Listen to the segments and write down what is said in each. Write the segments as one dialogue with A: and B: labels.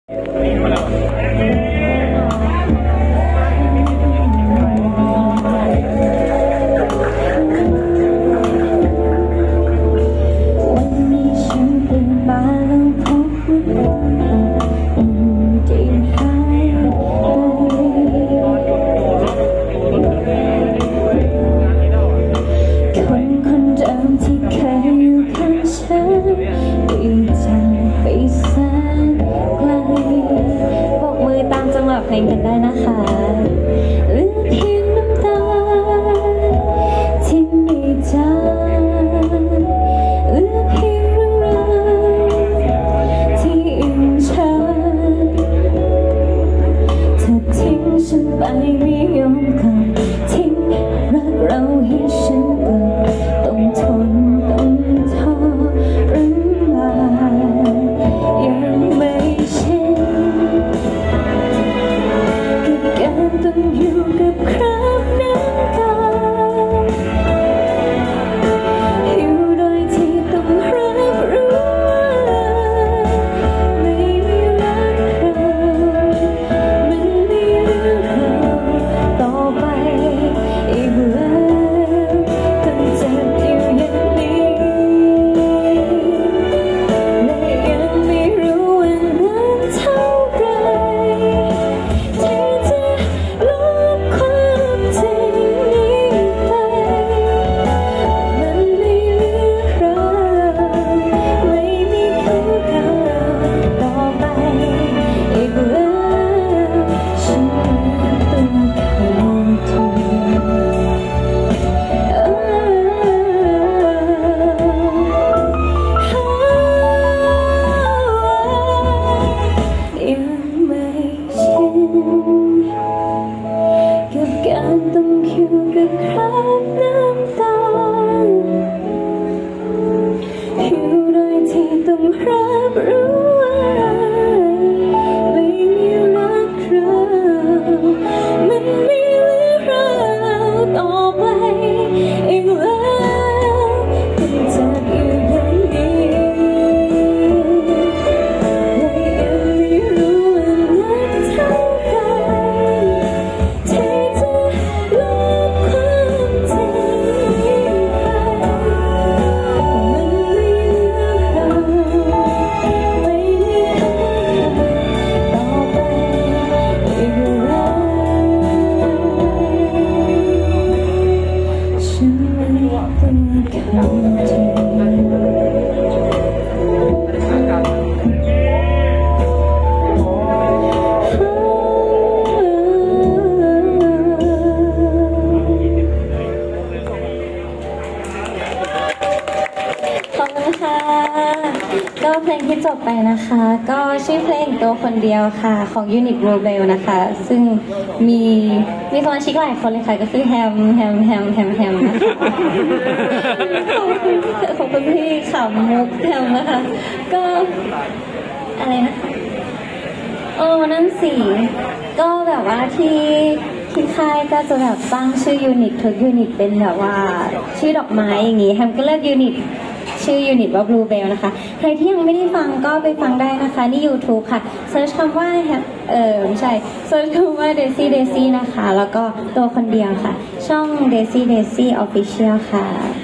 A: เพลงกันได้นะคะเหลือเพียงน้ำตาที่ไม่จางเหลือเพียงเรื่องราวที่อิ่มฉันเธอทิ้งฉันไปไม่ยอมกลับทิ้งรักเราให้ฉันกลับต้องทนต้องทรมานยังไม่ชินต้องอยู่กับคราบน้ำตาอยู่โดยที่ต้องรับรู้ว่าไม่มีรักเรามันไม่เหลือเราต่อไปอีกแล้วต้องเจ็บอยู่อย่างนี้และยังไม่รู้ว่านานเท่าไรกับการต้องอยู่กับคราบน้ำตาอยู่โดยที่ต้องรับรู้ว่าไม่มีรักเรามันไม่เหลือเราต่อไปอีกแล้วต้องจากอยู่อย่างนี้และยังไม่รู้ว่านานเท่าไรก็เพลงที่จบไปนะคะก็ชื่อเพลงตัวคนเดียวค่ะของยูนิตโรเบลนะคะซึ่งมีสมาชิกหลายคนเลยค่ะก็คือแฮมนะคะขอบคุณพี่ขำมุกแฮมนะคะก็อะไรนะคะนั่นสิก็แบบว่าที่ค่ายก็จะแบบตั้งชื่อยูนิตทุกยูนิตเป็นแบบว่าชื่อดอกไม้อย่างงี้แฮมก็เลือกยูนิตชื่อยูนิตว่า Bluebell นะคะใครที่ยังไม่ได้ฟังก็ไปฟังได้นะคะนี่ YouTube ค่ะเซิร์ชคำว่าไม่ใช่เซิร์ชคำว่า Daisy นะคะแล้วก็ตัวคนเดียวค่ะช่อง Daisy Official ค่ะ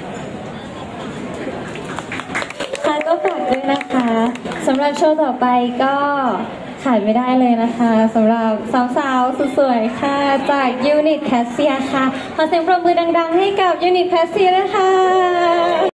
A: ก็ฝากด้วยนะคะสำหรับโชว์ต่อไปก็ขาดไม่ได้เลยนะคะสำหรับสาวๆสวยๆค่ะจากยูนิตแคสเซียค่ะขอเสียงปรบมือดังๆให้กับยูนิตแคสเซียนะคะ